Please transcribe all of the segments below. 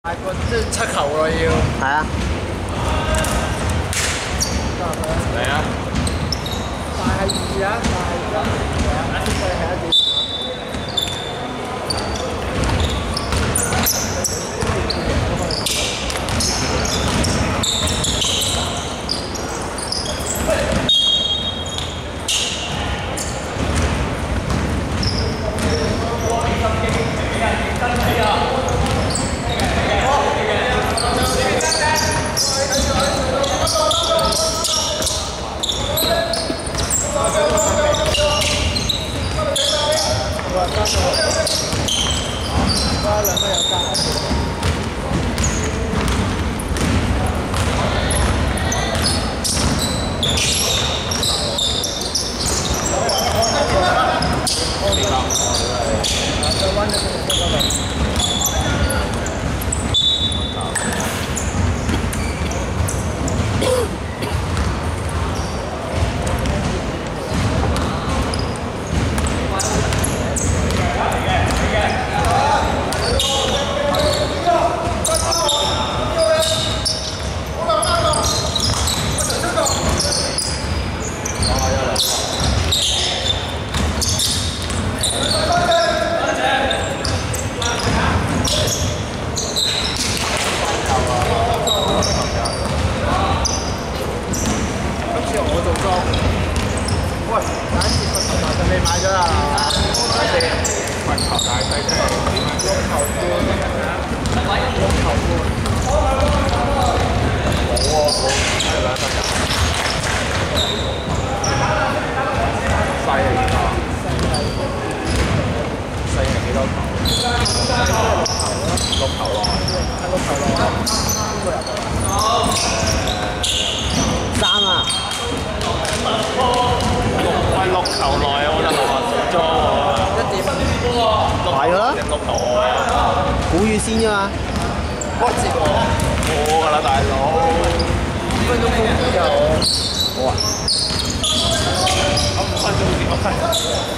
大個即係七球咯要。 係啊。 嚟啊！ 大係2啊，大係1，係啊，係一點。 古語先啫嘛， 波折我㗎啦，大佬 ，5分鐘風雨啊好啊 ，5分鐘點啊？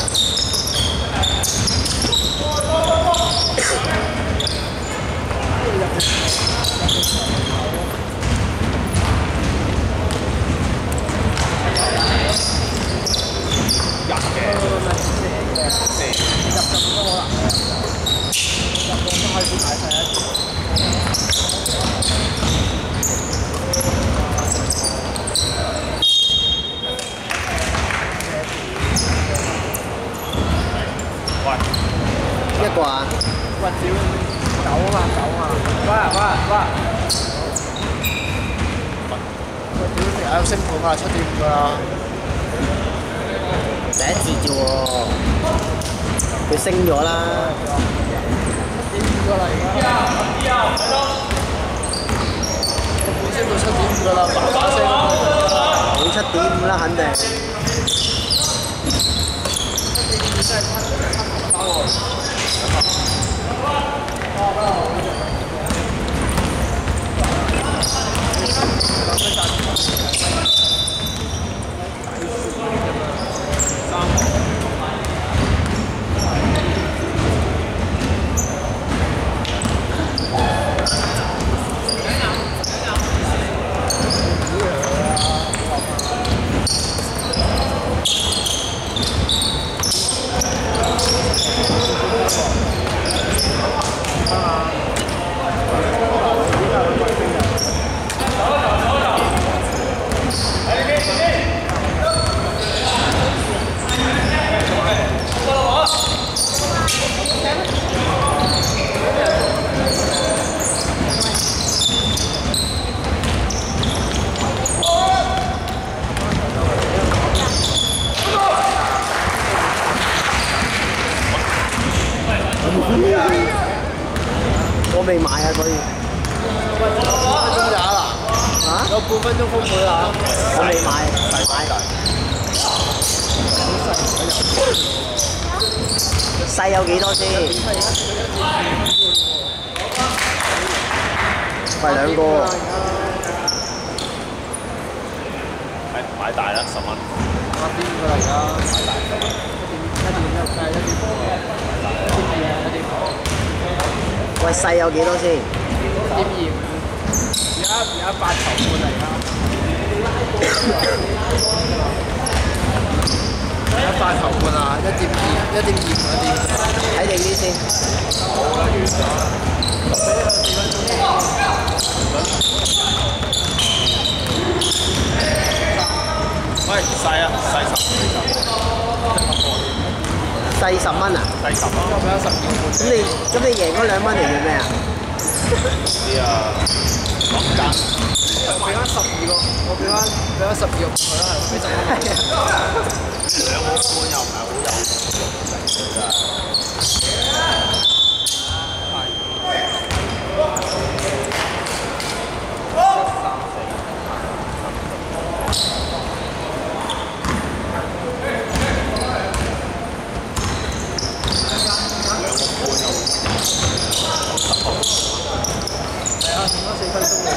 一個啊！ 喂屌，9啊！喂！喂屌，聽日有升盤啊，7.5㗎啦。 第一節啫喎，佢升咗啦。 7.5㗎啦而家。個盤升到7.5㗎啦，把聲。 冇7.5啦，肯定。 7.5真係差唔多喎。 我未買啊，所以。 半分鐘咋啦？啊？有半分鐘風水啊！ 我未買，細有幾多先？係2個。 買大啦，10蚊。 8.5㗎啦而家。1.1計1.5。1.2啊1.5。 喂，細有幾多先？ 1.25，而家8球半嚟啦。而家8球半啊，1.25睇定啲先。好啦，完咗。俾佢4分鐘。 喂，細啊，細10。 細10蚊啊？ 細10蚊。 我俾咗12半。 咁你贏嗰2蚊嚟做咩啊？ 啲啊，講價。 我俾翻12個，我俾翻12個佢啦，係俾10蚊。 2個半又唔係好有用㗎。 係啊，剩翻4分鐘嚟。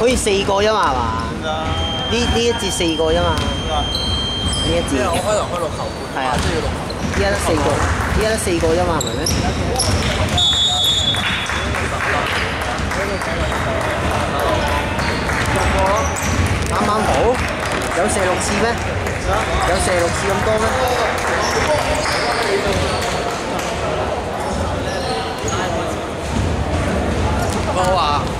好似4個啫嘛，係嘛？呢一節4個啫嘛。呢一節。 我開頭開6球半。係啊，即係要6球。 依家得4個，依家得4個啫嘛，係咪咩？啱啱好，有射6次咩？有射6次咁多咩？ 我話。